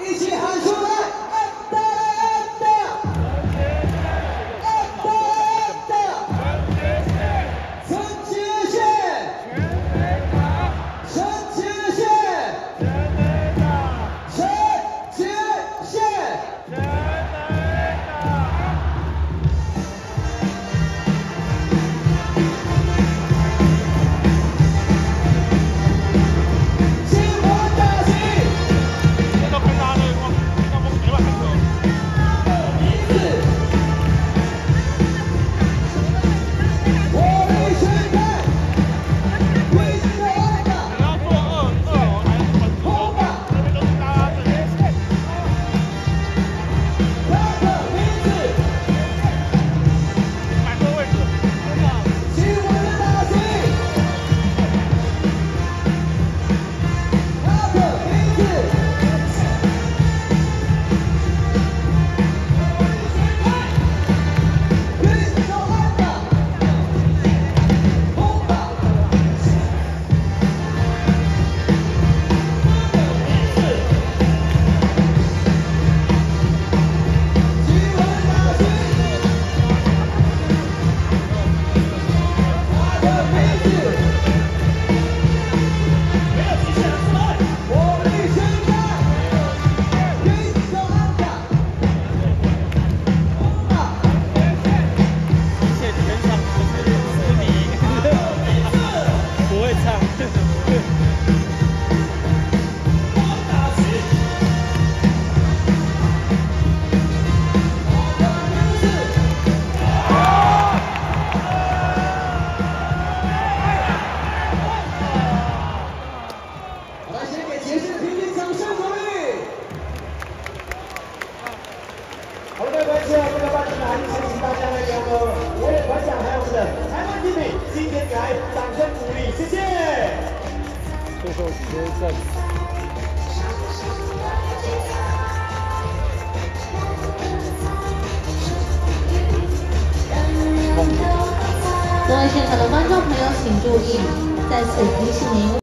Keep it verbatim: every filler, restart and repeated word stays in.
一起喊出来！安打安打，安打安打，陈杰宪，陈杰宪，陈杰宪。 好的，各位亲爱的观众们，还是先请大家来给我们我们团长还有我们的台湾弟弟今天来掌声鼓励，谢谢。 最后决战。 各位现场的观众朋友，请注意，在此提醒您。